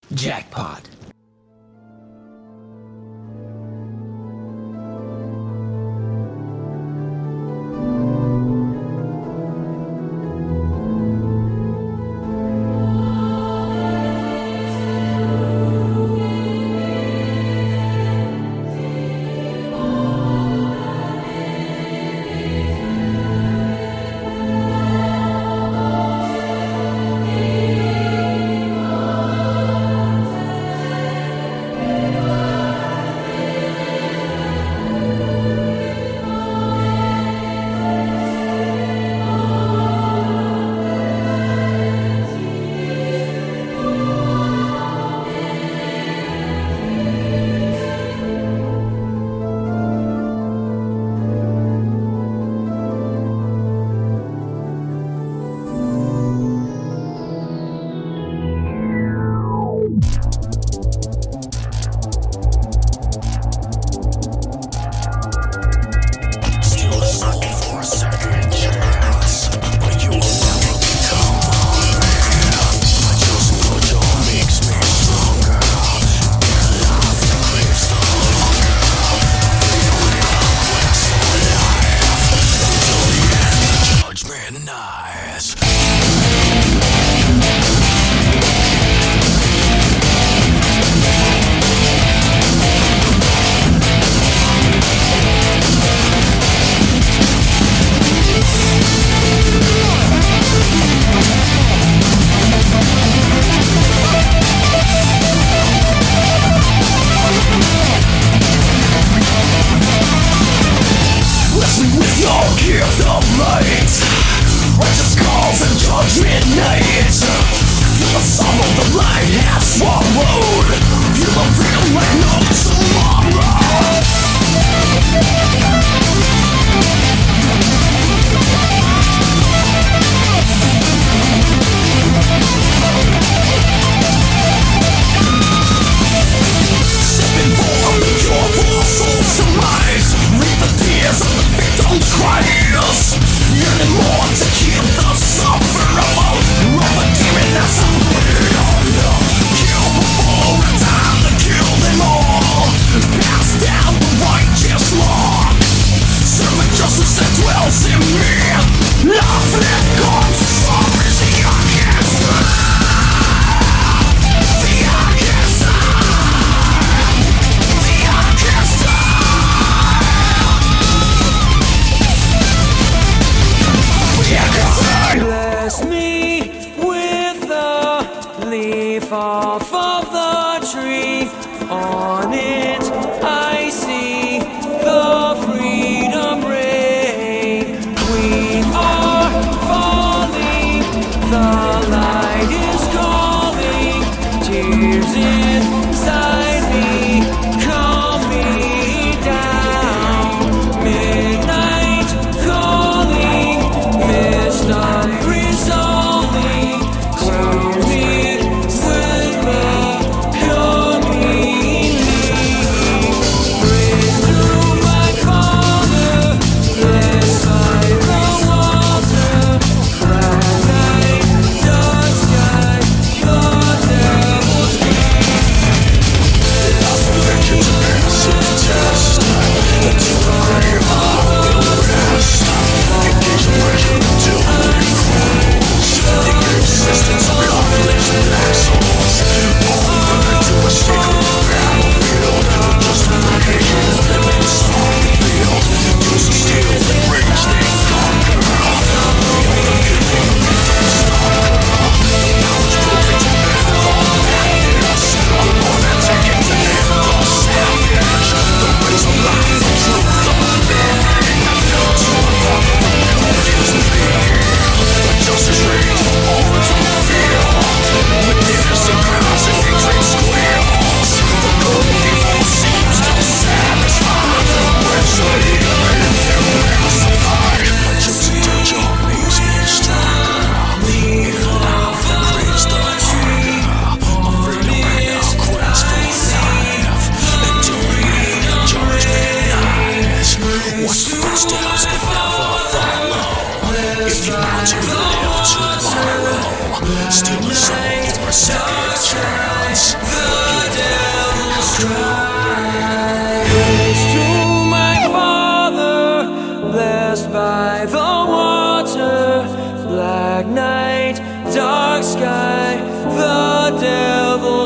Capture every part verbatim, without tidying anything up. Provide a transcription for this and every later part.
Jackpot. Yearning more to kill the sufferable. Rub a demon that's a kill before it's time to kill them all. Pass down the righteous law. Servant justice that dwells in me. Love that comes from is the orchestra. The orchestra. The orchestra. Bless me with a leaf off of the tree. On it I see the freedom ray. We are falling, the light is calling. Tears inside me, calm me down. Midnight calling, mist unresolving. Close me with the pure meaning. Praise to my Father, blessed by the water. Black night, dark sky, the devil's game.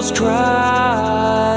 cries.